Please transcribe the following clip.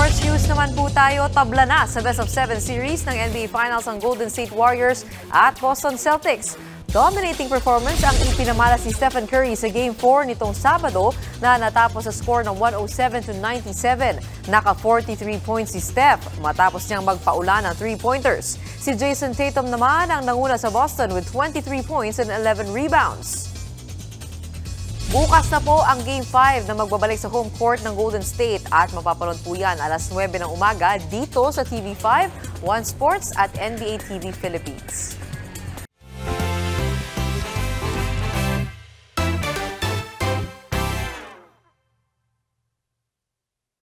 sports news naman po tayo, tabla na sa Best of 7 series ng NBA Finals ang Golden State Warriors at Boston Celtics. Dominating performance ang ipinamala si Stephen Curry sa Game 4 nitong Sabado na natapos sa score ng 107-97. Naka 43 points si Steph matapos niyang magpaula ng 3-pointers. Si Jason Tatum naman ang nanguna sa Boston with 23 points and 11 rebounds. Bukas na po ang Game 5 na magbabalik sa home court ng Golden State at mapapanood po yan alas 9 ng umaga dito sa TV5, One Sports at NBA TV Philippines.